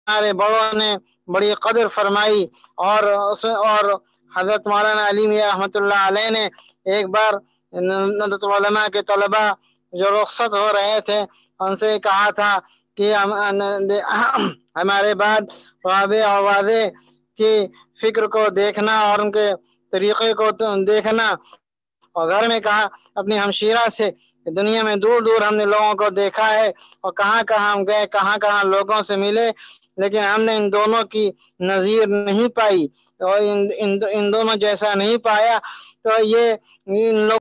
हमारे बड़ों ने बड़ी कदर फरमाई। और हजरत मौलाना अली मियां रहमतुल्लाह अलैह ने एक बार नदरतुल उलमा के तलबा जो रुखसत हो रहे थे उनसे कहा था कि हमारे बाद वादे और वादे की फिक्र को देखना और उनके तरीके को देखना। और घर में कहा अपनी हमशीरा से, दुनिया में दूर दूर हमने लोगों को देखा है और कहाँ कहाँ हम गए, कहाँ कहाँ लोगों से मिले, लेकिन हमने इन दोनों की नजीर नहीं पाई और इन दोनों जैसा नहीं पाया। तो ये इन लोग